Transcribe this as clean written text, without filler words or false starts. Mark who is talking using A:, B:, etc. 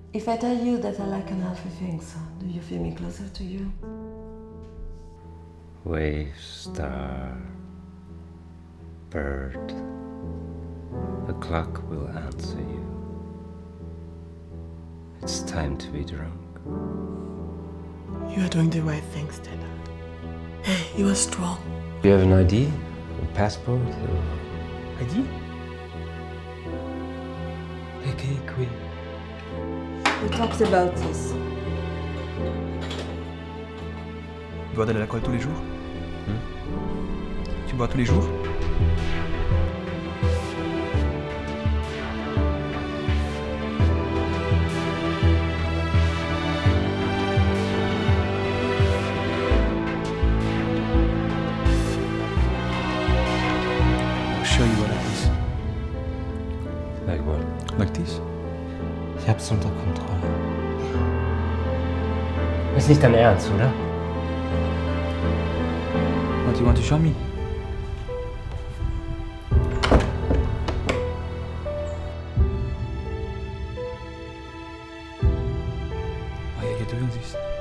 A: If I tell you that I like unhealthy things, do you feel me closer to you?
B: Wave, star, bird, the clock will answer you. It's time to be drunk.
A: You are doing the right thing, Stella. Hey, you are strong.
B: Do you have an ID? A passport?
C: ID?
B: Okay, qui.
A: We talked about this.
C: Tu bois de l'alcool tous les jours? Tu bois tous les jours? I'll show you what it is.
B: Like what?
C: Like this?
B: Ich hab's unter Kontrolle. Ist nicht dein Ernst, oder?
C: What do you want to show me? Why are you doing this?